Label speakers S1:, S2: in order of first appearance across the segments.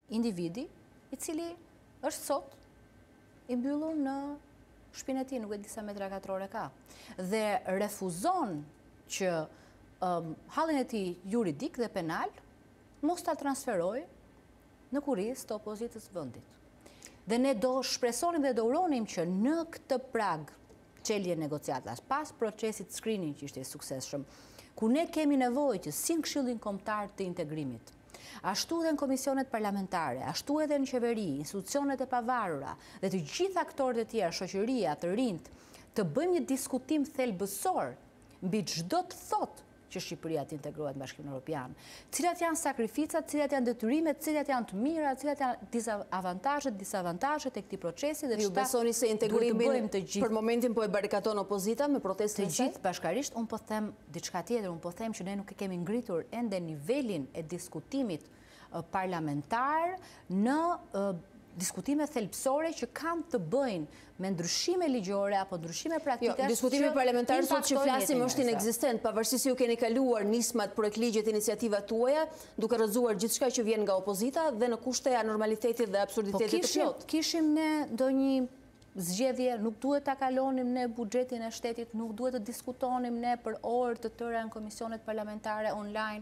S1: individi i cili është sot i mbyllur në shtëpinë e tij, nuk e di sa metra katrore ka. Dhe refuzon që hallin e tij juridik dhe penal mos ta transferojë në kurrizë të opozitës vendit. Dhe ne do shpresonim dhe do uronim që në këtë prag çelje negociatas, pas procesit screening që ishte i suksesshëm, ku ne kemi nevojë që si në Këshillin Kombëtar të Integrimit, ashtu edhe në komisionet parlamentare, ashtu edhe në qeveri, institucionet e pavarura dhe të gjithë aktorët e tjerë, shoqëria, të rinjt, të bëjmë një diskutim thelbësor mbi çdo të thotë që Shqipëria të integrohet në Bashkimin Evropian. Cilat janë sakrificat, cilat janë detyrimet, cilat janë të mira, cilat janë avantazhet, disavantazhet e këtij procesi dhe
S2: ju besoni se integrimin për momentin po e barikaton opozita me protestën e
S1: saj? Të gjithë bashkarisht, unë po them diçka tjetër, unë po them që ne nuk e kemi ngritur ende nivelin e diskutimit parlamentar në diskutime thelbësore që kanë të bëjnë me ndryshime ligjore apo ndryshime praktike.
S2: Diskutimi parlamentar sot që flasim është inekzistent, pavarësisht se ju keni kaluar nismat projekt ligjet iniciativat tuaja, duke rrëzuar gjithçka që vjen nga opozita dhe në kushte anormalitetit dhe absurditetit të plotë.
S1: Kishim ne ndonjë zgjedhje, nuk duhet ta kalonim ne buxhetin e shtetit, nuk duhet të diskutonim ne për orë të tëra në komisionet parlamentare online.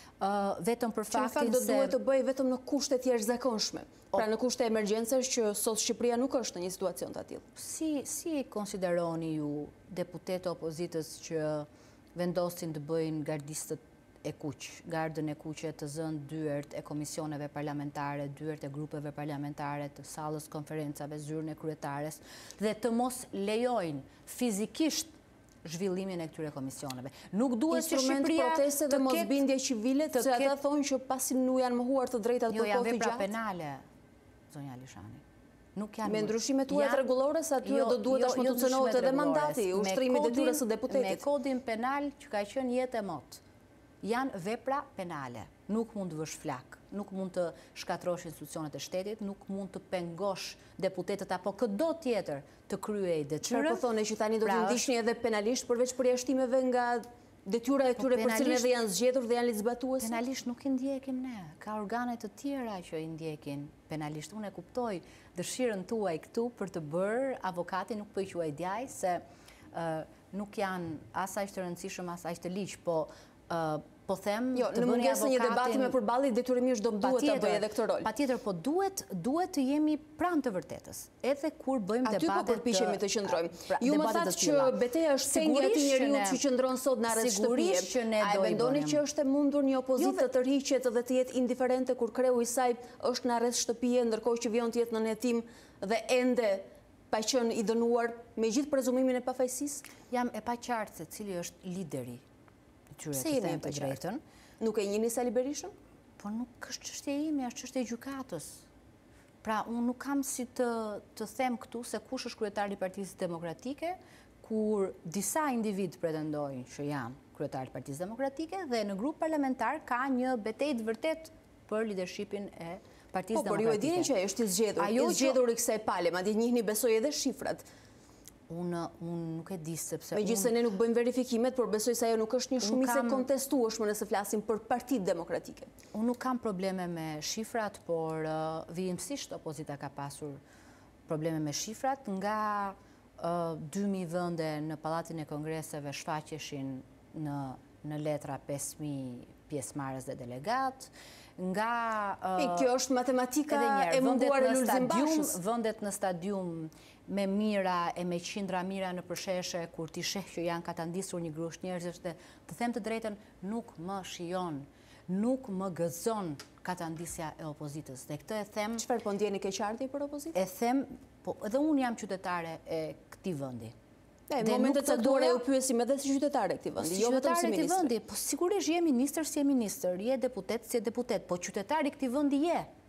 S1: Vetëm për faktin
S2: se... duhet të bëj vetëm në kushte të jashtëzakonshme. Pra në kushte emergjencës që sot Shqipëria nuk është në një situacion të tillë.
S1: Si konsideroni ju deputetë opozitës që vendosin të bëjnë gardistët e kuq, gardën e kuqe të zënë dyert e komisioneve parlamentare, dyert e grupeve parlamentare, të sallës konferencave, zyrën e kryetares, dhe të mos lejojnë fizikisht zhvillimin e këtyre komisioneve. Nuk duhet që Shqipëria
S2: proteste dhe mosbindje civile, se ata thonë që pasi nuk janë mohuar të drejtat për kohë të gjatë.
S1: Jo, janë vepra penale, zonja Lishani.
S2: Me ndryshimet tuaja rregullore sa atyre do duhet tashmë të cënohet edhe mandati, ushtrimi i detyrës së deputetit.
S1: Me kodin penal që ka qenë jetë e mot, janë vepra penale. Nuk mund të vësh flak, nuk mund të shkatrosh institucionet e shtetit, nuk mund të pengosh deputetët apo çdo tjetër të kryej detyrë.
S2: Çfarë po thonë që tani do të ndiqni edhe penalisht përveç përjashtimeve nga detyra e këtyre për cilën edhe janë zgjedhur dhe janë ligjzbatuese?
S1: Penalisht nuk i ndjekim ne. Ka organe të tjera që i ndjekin penalisht. Unë e kuptoj dëshirën tuaj këtu për të bërë avokati, nuk po i quaj djaj se nuk janë as aq të rëndësishëm as aq të ligj, po them
S2: në mungesë një debati me përballje detyrimisht do duhet ta bëj edhe këtë rol.
S1: Patjetër, po duhet të jemi pranë të vërtetës. Edhe kur bëjmë debatet
S2: aty po përpiqemi të qëndrojmë. Ju më thatë që betejë është pengi aty njeriu që qëndron sot në arrest shtëpie. A e mendoni që është e mundur një opozitë të tërhiqet dhe të jetë indiferente kur kreu i saj është në arrest shtëpie, ndërkohë që vjen të jetë në hetim dhe ende pa qenë i dënuar me gjithë prezumimin e pafajësisë?
S1: Jam e paqartë se cili është lideri.
S2: Pse jemi të drejtën? Nuk e njihni Sali Berishën?
S1: Po nuk është çështja ime, është çështja e gjykatës. Pra, unë nuk kam si të them këtu se kush është kryetari i Partisë Demokratike, kur disa individ pretendojnë që janë kryetari i Partisë Demokratike dhe në grup parlamentar ka një betejë të vërtetë për lidershipin e Partisë Demokratike.
S2: Po, por ju e dini që është i zgjedhur i kësaj pale, madje njihni besoj edhe shifrat.
S1: Unë nuk e di sepse...
S2: Megjithëse ne nuk bëjmë verifikimet, por besoj se ajo nuk është një shumicë kontestueshme nëse flasim për Partitë Demokratike.
S1: Unë nuk kam probleme me shifrat, por vijimësisht opozita ka pasur probleme me shifrat. Nga 2.000 vende në Pallatin e Kongreseve shfaqeshin në letra 5.000 pjesëmarrës dhe delegat.
S2: Kjo është matematika e munduar e Lulzim Bashës.
S1: Vendet në stadium me mira e me qindra mira në përsheshe, kur ti sheh që janë katandisur një grusht njerëzish dhe të them të drejtën, nuk më shijon, nuk më gëzon katandisja e opozitës. Dhe këtë e them...
S2: Çfarë po ndjeni keqardhje për opozitën?
S1: E them, po edhe unë jam qytetare e këtij vendi.
S2: Në momentet caktuara ju pyesim edhe si qytetare këtij vendi, jo vetëm si ministër.
S1: Po sigurisht je ministër si je ministër, je deputet si je deputet, po qytetari këtij vendi je.